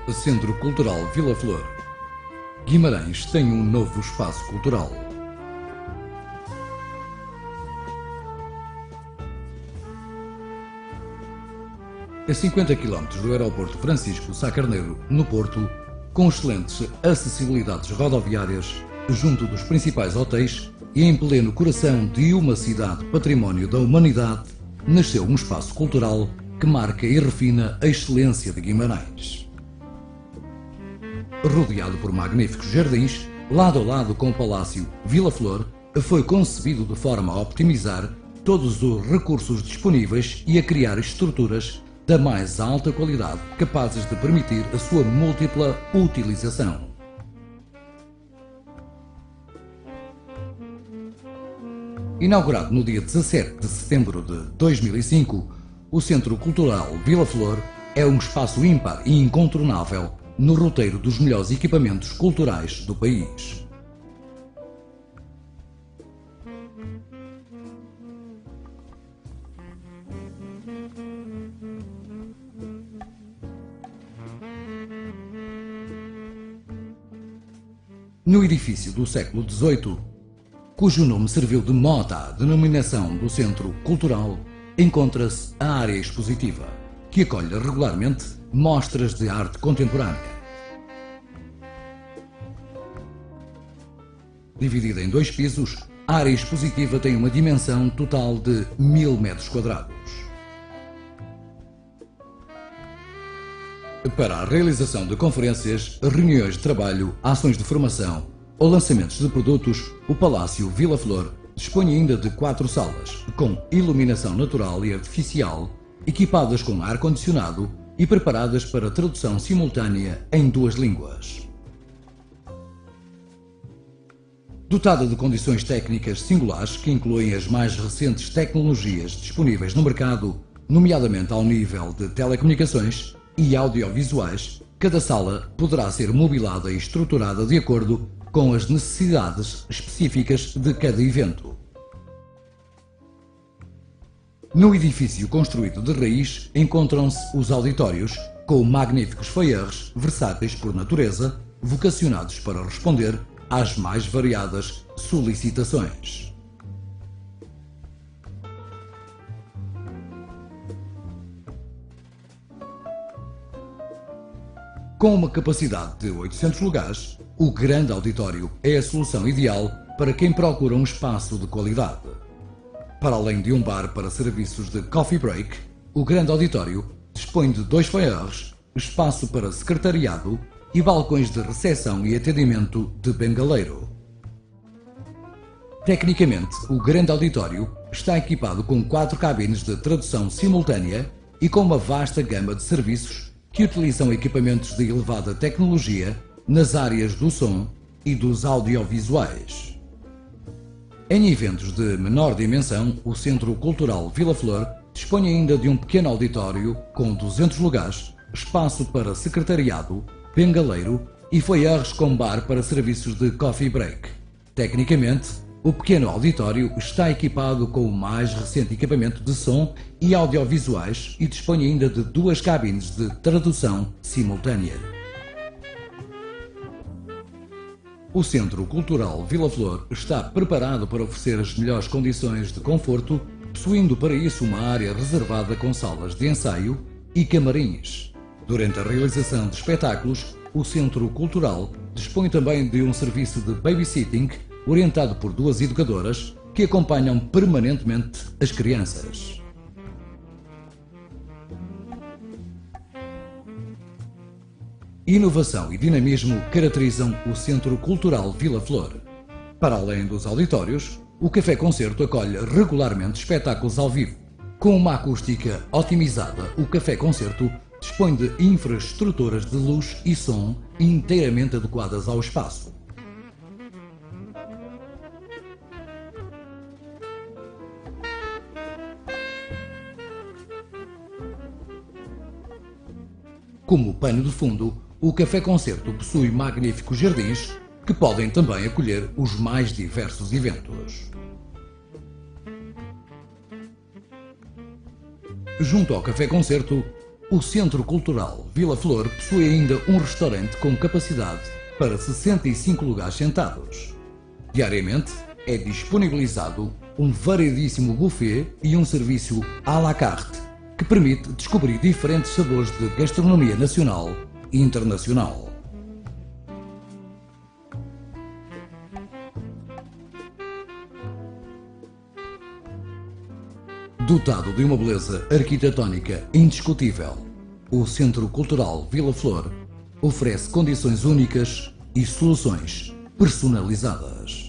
Centro Cultural Vila Flor. Guimarães tem um novo espaço cultural. A 50 km do aeroporto Francisco Sá Carneiro, no Porto, com excelentes acessibilidades rodoviárias, junto dos principais hotéis e em pleno coração de uma cidade património da humanidade, nasceu um espaço cultural que marca e refina a excelência de Guimarães. Rodeado por magníficos jardins, lado a lado com o Palácio Vila Flor, foi concebido de forma a optimizar todos os recursos disponíveis e a criar estruturas da mais alta qualidade, capazes de permitir a sua múltipla utilização. Inaugurado no dia 17 de setembro de 2005, o Centro Cultural Vila Flor é um espaço ímpar e incontornável no roteiro dos melhores equipamentos culturais do país. No edifício do século XVIII, cujo nome serviu de mote à denominação do Centro Cultural, encontra-se a área expositiva, que acolhe regularmente mostras de arte contemporânea. Dividida em 2 pisos, a área expositiva tem uma dimensão total de 1000 metros quadrados. Para a realização de conferências, reuniões de trabalho, ações de formação ou lançamentos de produtos, o Palácio Vila Flor dispõe ainda de 4 salas, com iluminação natural e artificial, equipadas com ar-condicionado e preparadas para tradução simultânea em 2 línguas. Dotada de condições técnicas singulares que incluem as mais recentes tecnologias disponíveis no mercado, nomeadamente ao nível de telecomunicações e audiovisuais, cada sala poderá ser mobilada e estruturada de acordo com as necessidades específicas de cada evento. No edifício construído de raiz encontram-se os auditórios, com magníficos foyeres versáteis por natureza, vocacionados para responder às mais variadas solicitações. Com uma capacidade de 800 lugares, o grande auditório é a solução ideal para quem procura um espaço de qualidade. Para além de um bar para serviços de coffee break, o grande auditório dispõe de 2 foyeres, espaço para secretariado e balcões de recepção e atendimento de bengaleiro. Tecnicamente, o grande auditório está equipado com 4 cabines de tradução simultânea e com uma vasta gama de serviços que utilizam equipamentos de elevada tecnologia nas áreas do som e dos audiovisuais. Em eventos de menor dimensão, o Centro Cultural Vila Flor dispõe ainda de um pequeno auditório com 200 lugares, espaço para secretariado, bengaleiro e foyeres com bar para serviços de coffee break. Tecnicamente, o pequeno auditório está equipado com o mais recente equipamento de som e audiovisuais e dispõe ainda de 2 cabines de tradução simultânea. O Centro Cultural Vila Flor está preparado para oferecer as melhores condições de conforto, possuindo para isso uma área reservada com salas de ensaio e camarins. Durante a realização de espetáculos, o Centro Cultural dispõe também de um serviço de babysitting orientado por 2 educadoras que acompanham permanentemente as crianças. Inovação e dinamismo caracterizam o Centro Cultural Vila Flor. Para além dos auditórios, o Café Concerto acolhe regularmente espetáculos ao vivo. Com uma acústica otimizada, o Café Concerto dispõe de infraestruturas de luz e som inteiramente adequadas ao espaço. Como pano de fundo, o Café Concerto possui magníficos jardins que podem também acolher os mais diversos eventos. Junto ao Café Concerto, O Centro Cultural Vila Flor possui ainda um restaurante com capacidade para 65 lugares sentados. Diariamente é disponibilizado um variedíssimo buffet e um serviço à la carte que permite descobrir diferentes sabores de gastronomia nacional e internacional. Dotado de uma beleza arquitetónica indiscutível, o Centro Cultural Vila Flor oferece condições únicas e soluções personalizadas.